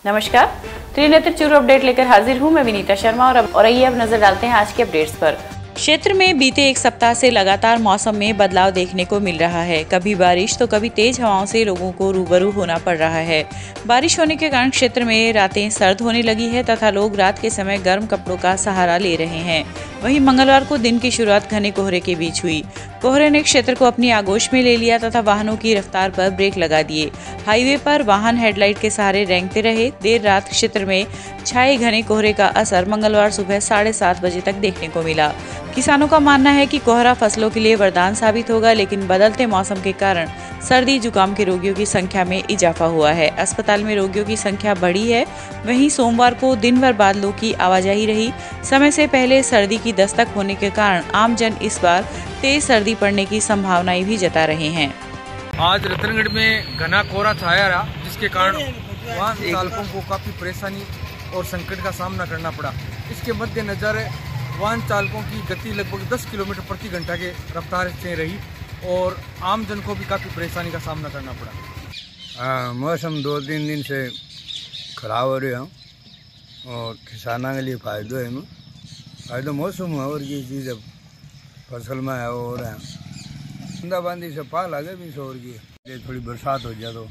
नमस्कार, त्रिनेत्र चूरू अपडेट लेकर हाजिर हूं मैं विनीता शर्मा और आइए अब नजर डालते हैं आज के अपडेट्स पर। क्षेत्र में बीते एक सप्ताह से लगातार मौसम में बदलाव देखने को मिल रहा है। कभी बारिश तो कभी तेज हवाओं से लोगों को रूबरू होना पड़ रहा है। बारिश होने के कारण क्षेत्र में रातें सर्द होने लगी है तथा लोग रात के समय गर्म कपड़ों का सहारा ले रहे हैं। वहीं मंगलवार को दिन की शुरुआत घने कोहरे के बीच हुई। कोहरे ने क्षेत्र को अपनी आगोश में ले लिया तथा वाहनों की रफ्तार पर ब्रेक लगा दिए। हाईवे पर वाहन हेडलाइट के सहारे रेंगते रहे। देर रात क्षेत्र में छाए घने कोहरे का असर मंगलवार सुबह 7:30 बजे तक देखने को मिला। किसानों का मानना है कि कोहरा फसलों के लिए वरदान साबित होगा, लेकिन बदलते मौसम के कारण सर्दी जुकाम के रोगियों की संख्या में इजाफा हुआ है। अस्पताल में रोगियों की संख्या बढ़ी है। वहीं सोमवार को दिन भर बादलों की आवाजाही रही। समय से पहले सर्दी की दस्तक होने के कारण आमजन इस बार तेज सर्दी पड़ने की संभावनाएं भी जता रहे हैं। आज रतनगढ़ में घना कोहरा छाया रहा, जिसके कारण वाहन चालकों को काफी परेशानी और संकट का सामना करना पड़ा। इसके मद्देनजर वाहन चालकों की गति लगभग 10 किलोमीटर प्रति घंटा के रफ्तार से रही और आम जन को भी काफ़ी परेशानी का सामना करना पड़ा। मौसम 2-3 दिन से खराब हो रहा है और किसानों के लिए फ़ायदा है। फ़ायदा मौसम है और ये चीज़ अब फसल में है हो रहा है। बूंदाबांदी से पा लगे भी शोर की थोड़ी बरसात हो जाए तो।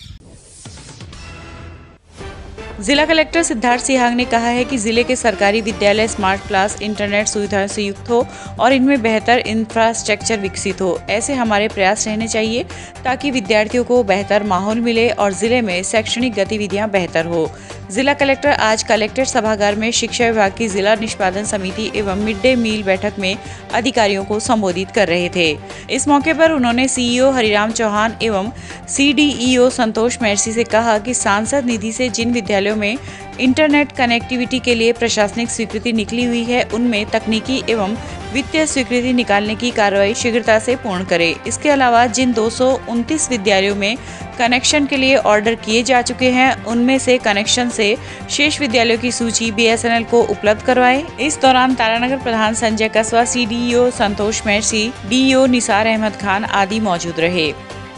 जिला कलेक्टर सिद्धार्थ सिहाग ने कहा है कि जिले के सरकारी विद्यालय स्मार्ट क्लास इंटरनेट सुविधाओं से युक्त हो और इनमें बेहतर इंफ्रास्ट्रक्चर विकसित हो। ऐसे हमारे प्रयास रहने चाहिए ताकि विद्यार्थियों को बेहतर माहौल मिले और जिले में शैक्षणिक गतिविधियां बेहतर हो। जिला कलेक्टर आज कलेक्ट्रेट सभागार में शिक्षा विभाग की जिला निष्पादन समिति एवं मिड डे मील बैठक में अधिकारियों को संबोधित कर रहे थे। इस मौके पर उन्होंने सीईओ हरिराम चौहान एवं सीडीईओ संतोष मैरसी से कहा कि सांसद निधि से जिन विद्यालयों में इंटरनेट कनेक्टिविटी के लिए प्रशासनिक स्वीकृति निकली हुई है, उनमें तकनीकी एवं वित्तीय स्वीकृति निकालने की कार्रवाई शीघ्रता से पूर्ण करें। इसके अलावा जिन 229 विद्यालयों में कनेक्शन के लिए ऑर्डर किए जा चुके हैं, उनमें से कनेक्शन से शेष विद्यालयों की सूची बीएसएनएल को उपलब्ध करवाएं। इस दौरान तारानगर प्रधान संजय कसवा, सीडीईओ संतोष मैरसी, डीईओ निसार अहमद खान आदि मौजूद रहे।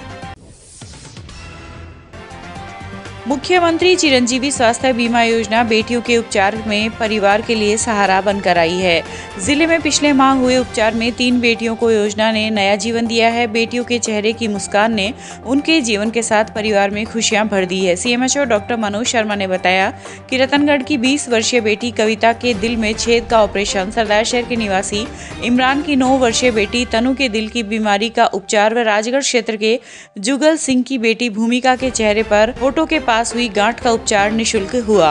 मुख्यमंत्री चिरंजीवी स्वास्थ्य बीमा योजना बेटियों के उपचार में परिवार के लिए सहारा बनकर आई है। जिले में पिछले माह हुए उपचार में 3 बेटियों को योजना ने नया जीवन दिया है। बेटियों के चेहरे की मुस्कान ने उनके जीवन के साथ परिवार में खुशियां भर दी है। सीएमएचओ डॉक्टर मनोज शर्मा ने बताया कि रतनगढ़ की 20 वर्षीय बेटी कविता के दिल में छेद का ऑपरेशन, सरदार शहर के निवासी इमरान की 9 वर्षीय बेटी तनु के दिल की बीमारी का उपचार व राजगढ़ क्षेत्र के जुगल सिंह की बेटी भूमिका के चेहरे पर होठों के पास हुई गांठ का उपचार निःशुल्क हुआ।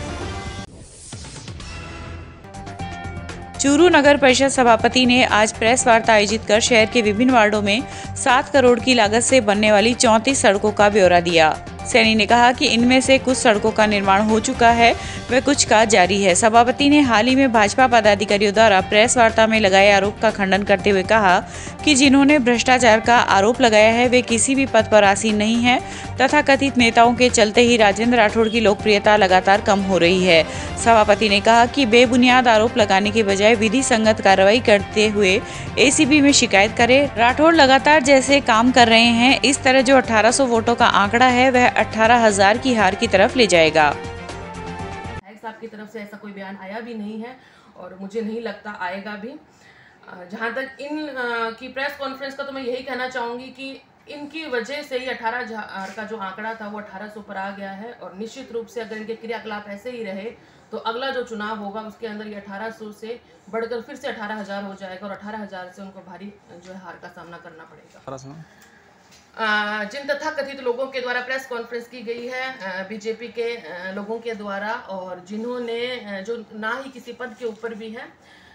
चूरू नगर परिषद सभापति ने आज प्रेस वार्ता आयोजित कर शहर के विभिन्न वार्डों में 7 करोड़ की लागत से बनने वाली 34 सड़कों का ब्यौरा दिया। सैनी ने कहा कि इनमें से कुछ सड़कों का निर्माण हो चुका है व कुछ का जारी है। सभापति ने हाल ही में भाजपा पदाधिकारियों द्वारा प्रेस वार्ता में लगाए आरोप का खंडन करते हुए कहा कि जिन्होंने भ्रष्टाचार का आरोप लगाया है वे किसी भी पद पर आसीन नहीं है तथा कथित नेताओं के चलते ही राजेंद्र राठौड़ की लोकप्रियता लगातार कम हो रही है। सभापति ने कहा कि बेबुनियाद आरोप लगाने के बजाय विधि संगत कार्रवाई करते हुए एसीबी में शिकायत करे। राठौड़ लगातार जैसे काम कर रहे हैं, इस तरह जो 1800 वोटों का आंकड़ा है वह 18,000 की हार की तरफ ले जाएगा। साहब की तरफ से ऐसा कोई बयान आया भी नहीं है और मुझे नहीं लगता आएगा भी। जहां तक इन की प्रेस कॉन्फ्रेंस का तो मैं यही कहना चाहूँगी कि इनकी वजह से ही 18,000 का जो आंकड़ा था वो 1800 पर आ गया है और निश्चित रूप से अगर इनके क्रियाकलाप ऐसे ही रहे तो अगला जो चुनाव होगा उसके अंदर ये 1800 से बढ़कर फिर से 18,000 हो जाएगा और 18,000 से उनको भारी जो है हार का सामना करना पड़ेगा। जिन तथाकथित लोगों के द्वारा प्रेस कॉन्फ्रेंस की गई है बीजेपी के लोगों के द्वारा और जिन्होंने जो ना ही किसी पद के ऊपर भी है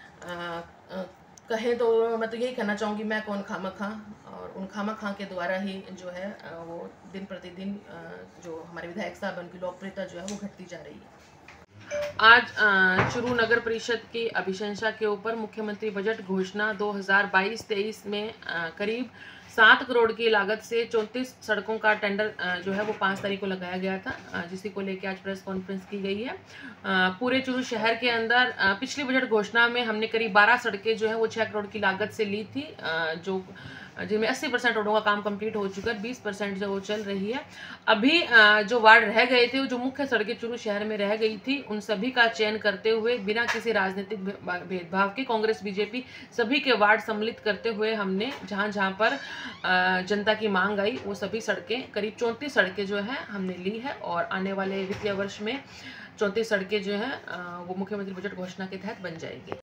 कहें तो मैं तो यही कहना चाहूँगी मैं कौन खामखा, और उन खामखा के द्वारा ही जो है वो दिन प्रतिदिन जो हमारे विधायक साहब उनकी लोकप्रियता जो है वो घटती जा रही है। आज चूरू नगर परिषद की अभिशंसा के ऊपर मुख्यमंत्री बजट घोषणा 2022-23 में करीब 7 करोड़ की लागत से 34 सड़कों का टेंडर जो है वो 5 तारीख को लगाया गया था, जिसी को लेकर आज प्रेस कॉन्फ्रेंस की गई है। पूरे चूरू शहर के अंदर पिछली बजट घोषणा में हमने करीब 12 सड़कें जो है वो 6 करोड़ की लागत से ली थी, जो जिनमें 80% रोडों का काम कंप्लीट हो चुका है, 20% जो वो चल रही है। अभी जो वार्ड रह गए थे, जो मुख्य सड़कें चूरू शहर में रह गई थी, उन सभी का चयन करते हुए बिना किसी राजनीतिक भेदभाव के कांग्रेस बीजेपी सभी के वार्ड सम्मिलित करते हुए हमने जहां जहां पर जनता की मांग आई वो सभी सड़कें, करीब 34 सड़कें जो हैं हमने ली है और आने वाले वित्तीय वर्ष में 34 सड़कें जो हैं वो मुख्यमंत्री बजट घोषणा के तहत बन जाएगी।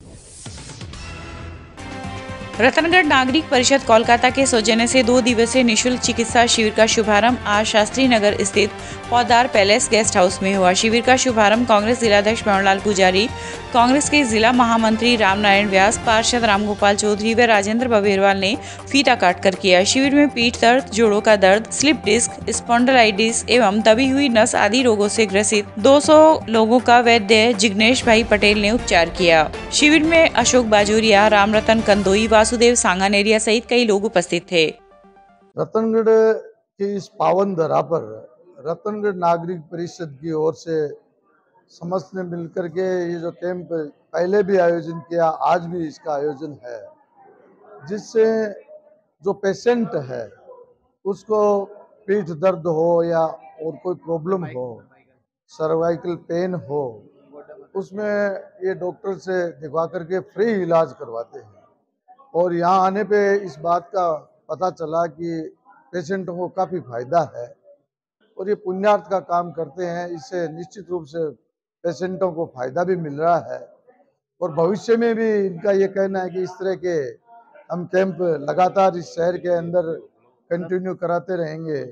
रतनगढ़ नागरिक परिषद कोलकाता के सौजन्य से 2 दिवसीय निःशुल्क चिकित्सा शिविर का शुभारंभ आज शास्त्री नगर स्थित पौदार पैलेस गेस्ट हाउस में हुआ। शिविर का शुभारंभ कांग्रेस जिलाध्यक्ष मनोहरलाल पुजारी, कांग्रेस के जिला महामंत्री रामनारायण व्यास, पार्षद रामगोपाल चौधरी व राजेंद्र बबेरवाल ने फीता काटकर किया। शिविर में पीठ दर्द, जोड़ों का दर्द, स्लिप डिस्क, स्पॉन्डिलाइटिस एवं दबी हुई नस आदि रोगों से ग्रसित 200 लोगों का वैद्य जिग्नेश भाई पटेल ने उपचार किया। शिविर में अशोक बाजोरिया, रामरतन कंदोई, वासुदेव सांगानेरिया सहित कई लोग उपस्थित थे। रतनगढ़ की इस पावन धरा पर रतनगढ़ नागरिक परिषद की ओर से समस्त ने मिलकर के ये जो कैंप पहले भी आयोजन किया, आज भी इसका आयोजन है, जिससे जो पेशेंट है उसको पीठ दर्द हो या और कोई प्रॉब्लम हो, सर्वाइकल पेन हो, उसमें ये डॉक्टर से दिखवा करके फ्री इलाज करवाते हैं। और यहाँ आने पे इस बात का पता चला कि पेशेंटों को काफ़ी फायदा है और ये पुण्यार्थ का काम करते हैं। इससे निश्चित रूप से पेशेंटों को फायदा भी मिल रहा है और भविष्य में भी इनका ये कहना है कि इस तरह के हम कैंप लगातार इस शहर के अंदर कंटिन्यू कराते रहेंगे।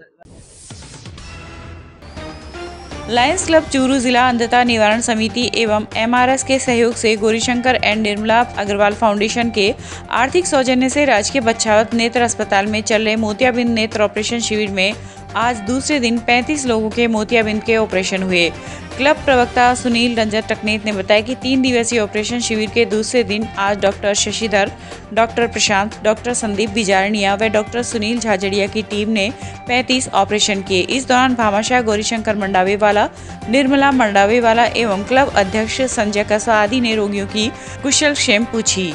लायंस क्लब चूरू जिला अंधता निवारण समिति एवं MRS के सहयोग से गौरीशंकर एंड निर्मला अग्रवाल फाउंडेशन के आर्थिक सौजन्य से राजकीय बच्छावत नेत्र अस्पताल में चल रहे मोतियाबिंद नेत्र ऑपरेशन शिविर में आज दूसरे दिन 35 लोगों के मोतियाबिंद के ऑपरेशन हुए। क्लब प्रवक्ता सुनील रंजन टकनेत ने बताया कि 3 दिवसीय ऑपरेशन शिविर के दूसरे दिन आज doctor Shashidhar, doctor Prashant, doctor Sandeep Bijarnia व डॉक्टर सुनील झाझड़िया की टीम ने 35 ऑपरेशन किए। इस दौरान भामाशाह गौरीशंकर मंडावेवाला, निर्मला मंडावेवाला एवं क्लब अध्यक्ष संजय कसा आदि ने रोगियों की कुशल क्षेम पूछी।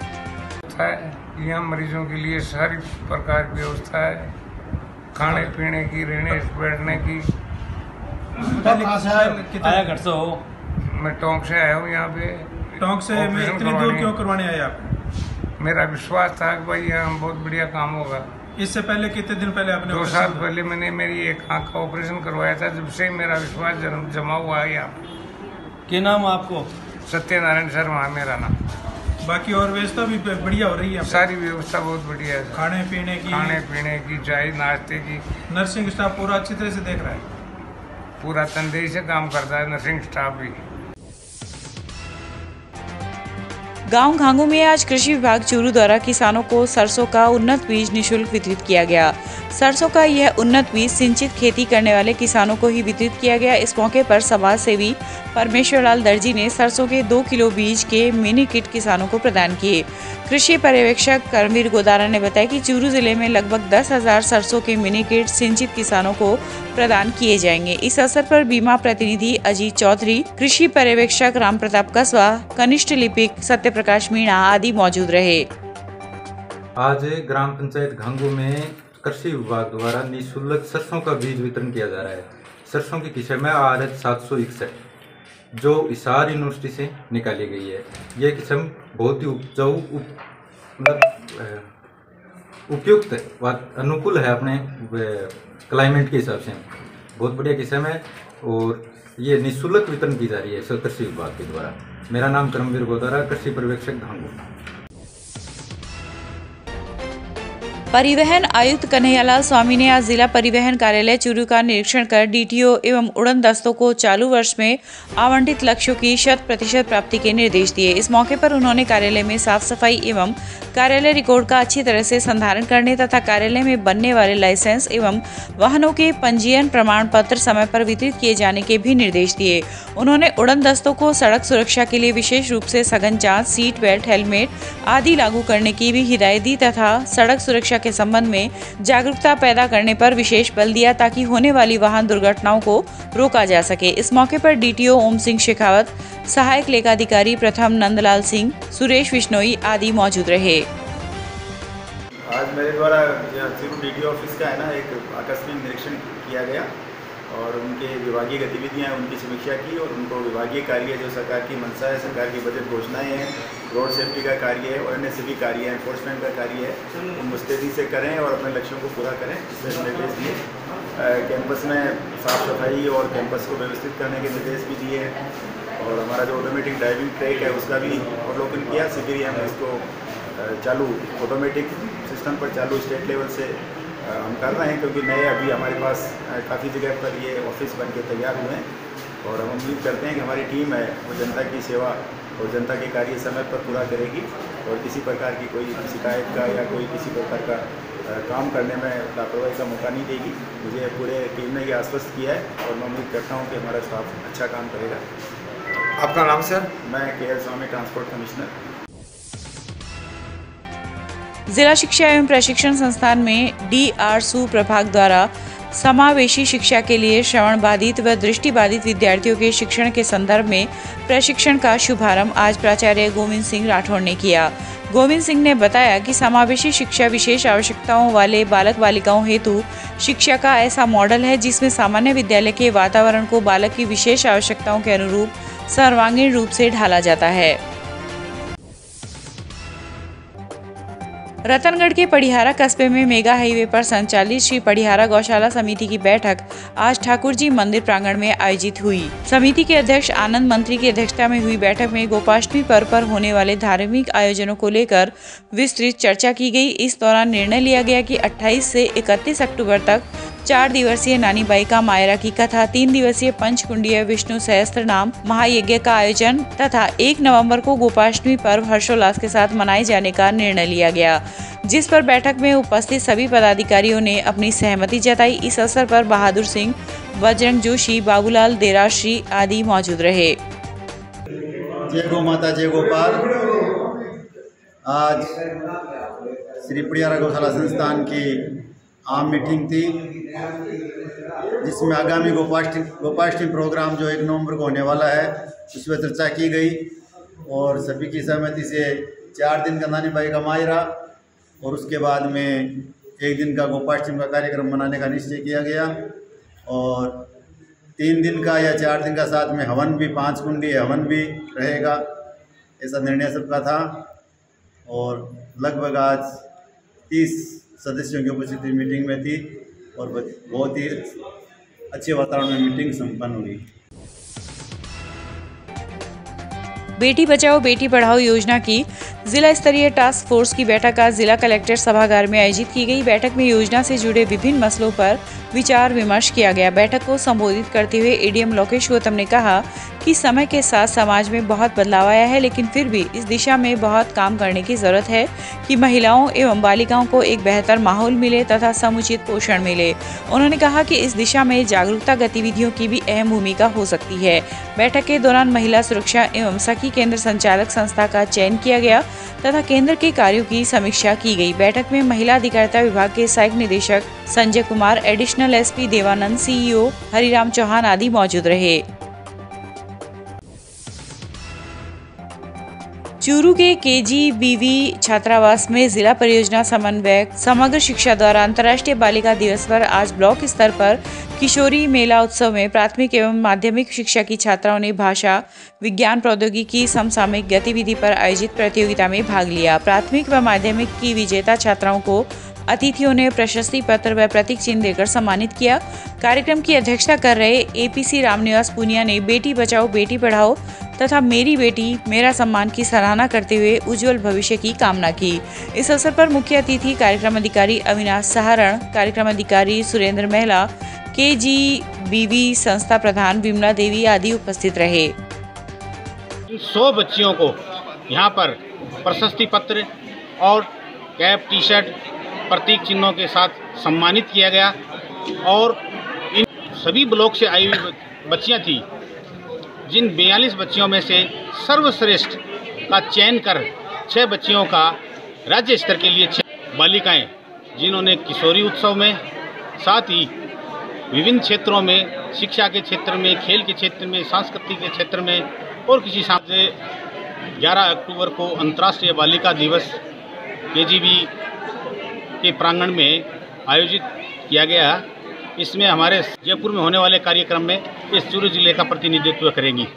यहाँ मरीजों के लिए सारी प्रकार की व्यवस्था है, खाने पीने की, रहने बैठने की। आया घर से हो? मैं टोंक से आया हूँ यहाँ पे। टोंक से मैं इतनी दूर क्यों करवाने आए आप? मेरा विश्वास था कि भाई यहाँ बहुत बढ़िया काम होगा। इससे पहले कितने दिन पहले आपने? 2 साल पहले मैंने मेरी एक आँख का ऑपरेशन करवाया था, जब से मेरा विश्वास जमा हुआ है यहाँ पे। क्या नाम आपको? सत्यनारायण शर्मा है मेरा नाम। बाकी और व्यवस्था भी बढ़िया हो रही है? सारी व्यवस्था बहुत बढ़िया है। खाने पीने की, चाय नाश्ते की। नर्सिंग स्टाफ पूरा अच्छी तरह से देख रहा है? पूरा तनदेही से काम करता है नर्सिंग स्टाफ भी। गांव घांगू में आज कृषि विभाग चूरू द्वारा किसानों को सरसों का उन्नत बीज निःशुल्क वितरित किया गया। सरसों का यह उन्नत बीज सिंचित खेती करने वाले किसानों को ही वितरित किया गया। इस मौके पर समाज सेवी परमेश्वर लाल दर्जी ने सरसों के 2 किलो बीज के मिनी किट किसानों को प्रदान किए। कृषि पर्यवेक्षक कर्मवीर गोदारा ने बताया कि चूरू जिले में लगभग 10,000 सरसों के मिनी किट सिंचित किसानों को प्रदान किए जाएंगे। इस अवसर पर बीमा प्रतिनिधि अजीत चौधरी, कृषि पर्यवेक्षक राम प्रताप कसवा, कनिष्ठ लिपिक सत्य प्रकाश मीणा आदि मौजूद रहे। आज ग्राम पंचायत घांगू में कृषि विभाग द्वारा निःशुल्क सरसों का बीज वितरण किया जा रहा है। सरसों की किस्म है RH 761 जो हिसार यूनिवर्सिटी से निकाली गई है। यह किस्म बहुत ही उपजाऊ उपयुक्त अनुकूल है अपने क्लाइमेट के हिसाब से, बहुत बढ़िया किस्म है और ये निःशुल्क वितरण की जा रही है कृषि विभाग के द्वारा। मेरा नाम कर्मवीर गोदारा, कृषि पर्यवेक्षक घांगू। परिवहन आयुक्त कन्हैयालाल स्वामी ने आज जिला परिवहन कार्यालय चूरू का निरीक्षण कर DTO एवं उड़न दस्तों को चालू वर्ष में आवंटित लक्ष्यों की 100% प्राप्ति के निर्देश दिए। इस मौके पर उन्होंने कार्यालय में साफ सफाई एवं कार्यालय रिकॉर्ड का अच्छी तरह से संधारण करने तथा कार्यालय में बनने वाले लाइसेंस एवं वाहनों के पंजीयन प्रमाण पत्र समय पर वितरित किए जाने के भी निर्देश दिए। उन्होंने उड़न दस्तों को सड़क सुरक्षा के लिए विशेष रूप से सघन जांच, सीट बेल्ट, हेलमेट आदि लागू करने की भी हिदायत दी तथा सड़क सुरक्षा के संबंध में जागरूकता पैदा करने पर विशेष बल दिया ताकि होने वाली वाहन दुर्घटनाओं को रोका जा सके। इस मौके पर DTO ओम सिंह शेखावत, सहायक लेखाधिकारी प्रथम नंदलाल सिंह, सुरेश विश्नोई आदि मौजूद रहे। आज मेरे द्वारा सिर्फ DDO ऑफिस का है ना एक आकस्मिक निरीक्षण किया गया और उनके विभागीय गतिविधियां उनकी समीक्षा की और उनको विभागीय कार्य जो सरकार की मंशा है, सरकार की बजट घोषणाएं हैं, रोड सेफ्टी का कार्य है और अन्य सभी कार्य है, एनफोर्समेंट का कार्य है, वो मुस्तैदी से करें और अपने लक्ष्यों को पूरा करें, इससे निर्देश दिए। कैंपस में साफ सफाई और कैंपस को व्यवस्थित करने के निर्देश भी दिए हैं और हमारा जो ऑटोमेटिक ड्राइविंग ट्रैक है उसका भी अवलोकन किया। शीघ्र ही हम इसको चालू ऑटोमेटिक सिस्टम पर चालू स्टेट लेवल से हम कर रहे हैं, क्योंकि नए अभी हमारे पास काफ़ी जगह पर ये ऑफिस बन के तैयार हुए हैं और हम उम्मीद करते हैं कि हमारी टीम है वो जनता की सेवा और जनता के कार्य समय पर पूरा करेगी और किसी प्रकार की कोई शिकायत का या कोई किसी प्रकार का काम करने में लापरवाही का मौका नहीं देगी। मुझे पूरे टीम ने ये आश्वस्त किया है और मैं उम्मीद करता हूँ कि हमारा स्टाफ अच्छा काम करेगा। आपका नाम सर? मैं KL स्वामी, ट्रांसपोर्ट कमिश्नर। जिला शिक्षा एवं प्रशिक्षण संस्थान में DRSU प्रभाग द्वारा समावेशी शिक्षा के लिए श्रवण बाधित व दृष्टि बाधित विद्यार्थियों के शिक्षण के संदर्भ में प्रशिक्षण का शुभारंभ आज प्राचार्य गोविंद सिंह राठौड़ ने किया। गोविंद सिंह ने बताया कि समावेशी शिक्षा विशेष आवश्यकताओं वाले बालक बालिकाओं हेतु शिक्षा का ऐसा मॉडल है जिसमें सामान्य विद्यालय के वातावरण को बालक की विशेष आवश्यकताओं के अनुरूप सर्वांगीण रूप से ढाला जाता है। रतनगढ़ के पड़िहारा कस्बे में मेगा हाईवे पर संचालित श्री पड़िहारा गौशाला समिति की बैठक आज ठाकुर जी मंदिर प्रांगण में आयोजित हुई। समिति के अध्यक्ष आनंद मंत्री की अध्यक्षता में हुई बैठक में गोपाष्टमी पर्व पर होने वाले धार्मिक आयोजनों को लेकर विस्तृत चर्चा की गई। इस दौरान निर्णय लिया गया कि 28 से 31 अक्टूबर तक 4 दिवसीय नानी बाई का मायरा की कथा, 3 दिवसीय पंचकुंडीय विष्णु सहस्त्र नाम महायज्ञ का आयोजन तथा 1 नवंबर को गोपाष्टमी पर्व हर्षोल्लास के साथ मनाए जाने का निर्णय लिया गया, जिस पर बैठक में उपस्थित सभी पदाधिकारियों ने अपनी सहमति जताई। इस अवसर पर बहादुर सिंह, बजरंग जोशी, बाबूलाल देराश्री आदि मौजूद रहे। जय गौ माता, जय गोपाल। आज श्री पड़िहारा गौशाला संस्थान की आम मीटिंग थी, जिसमें आगामी गोपाष्टमी प्रोग्राम जो 1 नवंबर को होने वाला है उस पर चर्चा की गई और सभी की सहमति से 4 दिन का नानी बाई का मायरा और उसके बाद में 1 दिन का गोपाष्टमी का कार्यक्रम मनाने का निश्चय किया गया और 3 दिन का या 4 दिन का साथ में हवन भी, 5 कुंडी हवन भी रहेगा, ऐसा निर्णय सबका था। और लगभग आज 30 सदस्यों की उपस्थिति मीटिंग में थी और बहुत ही अच्छे वातावरण में मीटिंग संपन्न हुई। बेटी बचाओ बेटी पढ़ाओ योजना की जिला स्तरीय टास्क फोर्स की बैठक आज जिला कलेक्टर सभागार में आयोजित की गई। बैठक में योजना से जुड़े विभिन्न मसलों पर विचार विमर्श किया गया। बैठक को संबोधित करते हुए ADM लोकेश गौतम ने कहा कि समय के साथ समाज में बहुत बदलाव आया है, लेकिन फिर भी इस दिशा में बहुत काम करने की जरूरत है कि महिलाओं एवं बालिकाओं को एक बेहतर माहौल मिले तथा समुचित पोषण मिले। उन्होंने कहा कि इस दिशा में जागरूकता गतिविधियों की भी अहम भूमिका हो सकती है। बैठक के दौरान महिला सुरक्षा एवं सखी केंद्र संचालक संस्था का चयन किया गया तथा केंद्र के कार्यों की समीक्षा की गई। बैठक में महिला अधिकारिता विभाग के सहायक निदेशक Sanjay Kumar, additional SP Devanand, CEO Hariram Chauhan आदि मौजूद रहे। चूरू के KGBV छात्रावास में जिला परियोजना समन्वयक समग्र शिक्षा द्वारा अंतर्राष्ट्रीय बालिका दिवस पर आज ब्लॉक स्तर पर किशोरी मेला उत्सव में प्राथमिक एवं माध्यमिक शिक्षा की छात्राओं ने भाषा, विज्ञान, प्रौद्योगिकी समसामयिक गतिविधि पर आयोजित प्रतियोगिता में भाग लिया। प्राथमिक व माध्यमिक की विजेता छात्राओं को अतिथियों ने प्रशस्ति पत्र व प्रतीक चिन्ह देकर सम्मानित किया। कार्यक्रम की अध्यक्षता कर रहे APC रामनिवास पुनिया ने बेटी बचाओ बेटी पढ़ाओ तथा मेरी बेटी मेरा सम्मान की सराहना करते हुए उज्जवल भविष्य की कामना की। इस अवसर पर मुख्य अतिथि कार्यक्रम अधिकारी अविनाश सहारण, कार्यक्रम अधिकारी सुरेंद्र महिला, KGBV संस्था प्रधान विमला देवी आदि उपस्थित रहे। 100 बच्चियों को यहाँ पर प्रशस्ति पत्र और कैप, टी-शर्ट, प्रतीक चिन्हों के साथ सम्मानित किया गया और इन सभी ब्लॉक से आई हुई बच्चियाँ थी, जिन 42 बच्चियों में से सर्वश्रेष्ठ का चयन कर 6 बच्चियों का राज्य स्तर के लिए 6 बालिकाएं, जिन्होंने किशोरी उत्सव में, साथ ही विभिन्न क्षेत्रों में, शिक्षा के क्षेत्र में, खेल के क्षेत्र में, संस्कृति के क्षेत्र में और किसी से 11 अक्टूबर को अंतर्राष्ट्रीय बालिका दिवस KGB के प्रांगण में आयोजित किया गया। इसमें हमारे जयपुर में होने वाले कार्यक्रम में इस चूरू जिले का प्रतिनिधित्व करेंगी।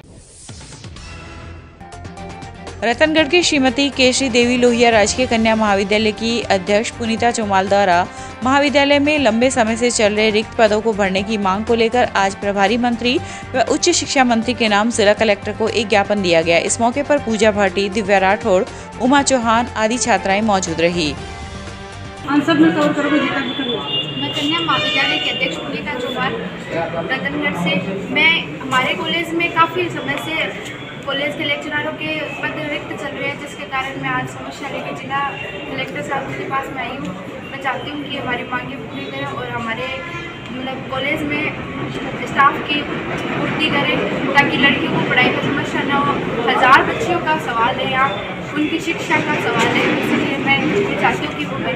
रतनगढ़ की श्रीमती केशरी देवी लोहिया राजकीय कन्या महाविद्यालय की अध्यक्ष पुनीता चौमाल द्वारा महाविद्यालय में लंबे समय से चल रहे रिक्त पदों को भरने की मांग को लेकर आज प्रभारी मंत्री व उच्च शिक्षा मंत्री के नाम जिला कलेक्टर को एक ज्ञापन दिया गया। इस मौके पर पूजा भाटी, दिव्या राठौड़, उमा चौहान आदि छात्राएं मौजूद रही। मैं कन्या महाविद्यालय की अध्यक्ष पुनीता चौमाल रतनगढ़ से। मैं हमारे कॉलेज में काफ़ी समय से कॉलेज के लेक्चररों के पद रिक्त चल रहे हैं, जिसके कारण मैं आज समस्या लेकर जिला कलेक्टर साहब के पास में आई हूँ। मैं चाहती हूँ कि हमारी मांगें पूरी करें और हमारे मतलब कॉलेज में स्टाफ की पूर्ति करें, ताकि लड़कियों को पढ़ाई में समस्या न हो। 1000 बच्चियों का सवाल है यहाँ, उनकी शिक्षा का सवाल है, इसलिए मैं चाहती हूँ कि वो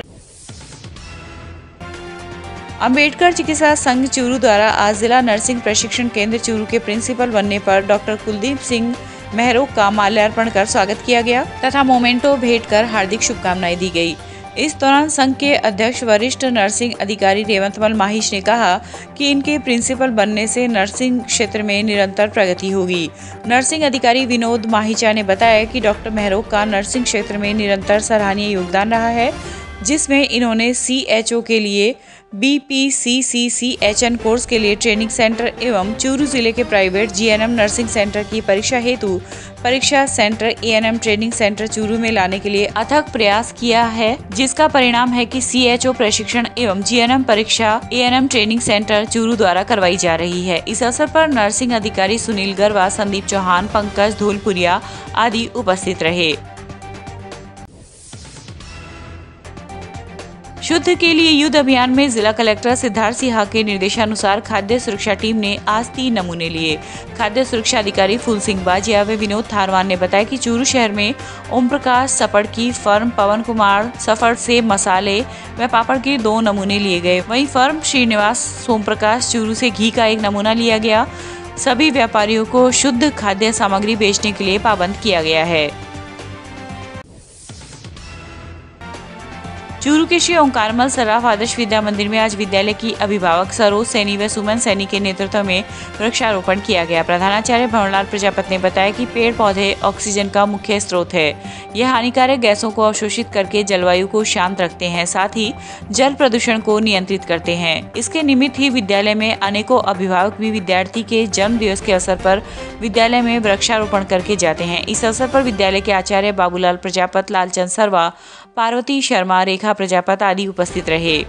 अंबेडकर चिकित्सा संघ चूरू द्वारा आज जिला नर्सिंग प्रशिक्षण केंद्र चूरू के प्रिंसिपल बनने पर डॉक्टर कुलदीप सिंह मेहरों का माल्यार्पण कर स्वागत किया गया तथा मोमेंटो भेंट कर हार्दिक शुभकामनाएं दी गई। इस दौरान संघ के अध्यक्ष वरिष्ठ नर्सिंग अधिकारी रेवंतमल माहिश ने कहा कि इनके प्रिंसिपल बनने से नर्सिंग क्षेत्र में निरंतर प्रगति होगी। नर्सिंग अधिकारी विनोद माहिचा ने बताया कि डॉक्टर मेहरों का नर्सिंग क्षेत्र में निरंतर सराहनीय योगदान रहा है, जिसमें इन्होंने CHO के लिए BPCCCHN कोर्स के लिए ट्रेनिंग सेंटर एवं चूरू जिले के प्राइवेट GNM नर्सिंग सेंटर की परीक्षा हेतु परीक्षा centre ANM training centre Churu में लाने के लिए अथक प्रयास किया है, जिसका परिणाम है कि CHO प्रशिक्षण एवं GNM परीक्षा ANM ट्रेनिंग सेंटर चूरू द्वारा करवाई जा रही है। इस अवसर पर नर्सिंग अधिकारी सुनील गरवा, संदीप चौहान, पंकज धोलपुरिया आदि उपस्थित रहे। शुद्ध के लिए युद्ध अभियान में जिला कलेक्टर सिद्धार्थ सिन्हा के निर्देशानुसार खाद्य सुरक्षा टीम ने आज 3 नमूने लिए। खाद्य सुरक्षा अधिकारी फूल सिंह बाजिया व विनोद थारवान ने बताया कि चूरू शहर में ओम प्रकाश सपड़ की फर्म पवन कुमार सफर से मसाले व पापड़ के 2 नमूने लिए गए। वहीं फर्म श्रीनिवास सोम प्रकाश चूरू से घी का 1 नमूना लिया गया। सभी व्यापारियों को शुद्ध खाद्य सामग्री बेचने के लिए पाबंद किया गया है। चूरू के श्री ओंकारमल सर्राफ आदर्श विद्या मंदिर में आज विद्यालय की अभिभावक सरोज सैनी व सुमन सैनी के नेतृत्व में वृक्षारोपण किया गया। प्रधानाचार्य भंवरलाल प्रजापति ने बताया कि पेड़ पौधे ऑक्सीजन का मुख्य स्रोत है। यह हानिकारक गैसों को अवशोषित करके जलवायु को शांत रखते हैं, साथ ही जल प्रदूषण को नियंत्रित करते हैं। इसके निमित्त ही विद्यालय में अनेकों अभिभावक भी विद्यार्थी के जन्म दिवस के अवसर पर विद्यालय में वृक्षारोपण करके जाते हैं। इस अवसर पर विद्यालय के आचार्य बाबूलाल प्रजापत, लालचंद सर्वा, पार्वती शर्मा, रेखा प्रजापत आदि उपस्थित रहे।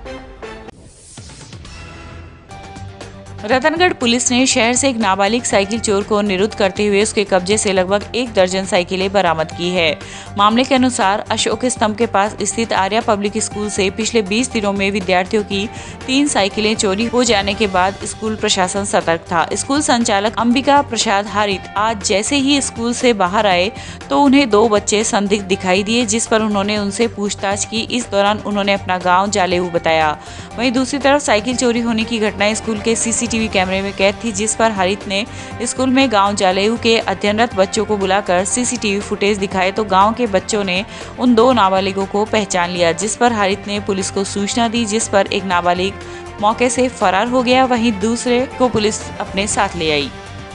रतनगढ़ पुलिस ने शहर से एक नाबालिग साइकिल चोर को निरुद्ध करते हुए उसके कब्जे से लगभग 1 दर्जन साइकिलें बरामद की है। मामले के अनुसार अशोक स्तंभ के पास स्थित आर्या पब्लिक स्कूल से पिछले 20 दिनों में विद्यार्थियों की 3 साइकिलें चोरी हो जाने के बाद स्कूल प्रशासन सतर्क था। स्कूल संचालक अंबिका प्रसाद हारित आज जैसे ही स्कूल से बाहर आए तो उन्हें 2 बच्चे संदिग्ध दिखाई दिए, जिस पर उन्होंने उनसे पूछताछ की। इस दौरान उन्होंने अपना गाँव जालेहू बताया। वहीं दूसरी तरफ साइकिल चोरी होने की घटना स्कूल के CCTV कैमरे में कैद थी, जिस पर हारित ने स्कूल में गांव जालेहू के अध्ययनरत बच्चों को बुलाकर CCTV फुटेज दिखाए तो गांव के बच्चों ने उन 2 नाबालिगों को पहचान लिया, जिस पर हारित ने पुलिस को सूचना दी, जिस पर एक नाबालिग मौके से फरार हो गया, वहीं दूसरे को पुलिस अपने साथ ले आई।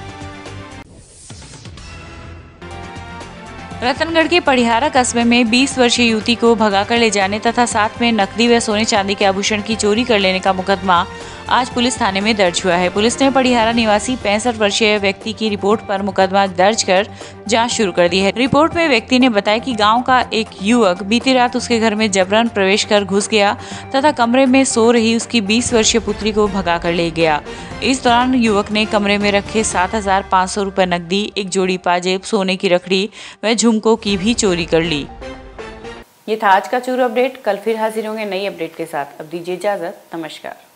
रतनगढ़ के पढ़ियारा कस्बे में 20 वर्षीय युवती को भगाकर ले जाने तथा साथ में नकदी व सोने चांदी के आभूषण की चोरी कर लेने का मुकदमा आज पुलिस थाने में दर्ज हुआ है। पुलिस ने पढ़ियारा निवासी 65 वर्षीय व्यक्ति की रिपोर्ट पर मुकदमा दर्ज कर जांच शुरू कर दी है। रिपोर्ट में व्यक्ति ने बताया कि गांव का एक युवक बीती रात उसके घर में जबरन प्रवेश कर घुस गया तथा कमरे में सो रही उसकी 20 वर्षीय पुत्री को भगा कर ले गया। इस दौरान युवक ने कमरे में रखे 7,500 रुपए नकदी, एक जोड़ी पाजेब, सोने की रखड़ी व झुमकों की भी चोरी कर ली। ये था आज का चूरू अपडेट। कल फिर हाजिर होंगे नई अपडेट के साथ। अब दीजिए इजाजत। नमस्कार।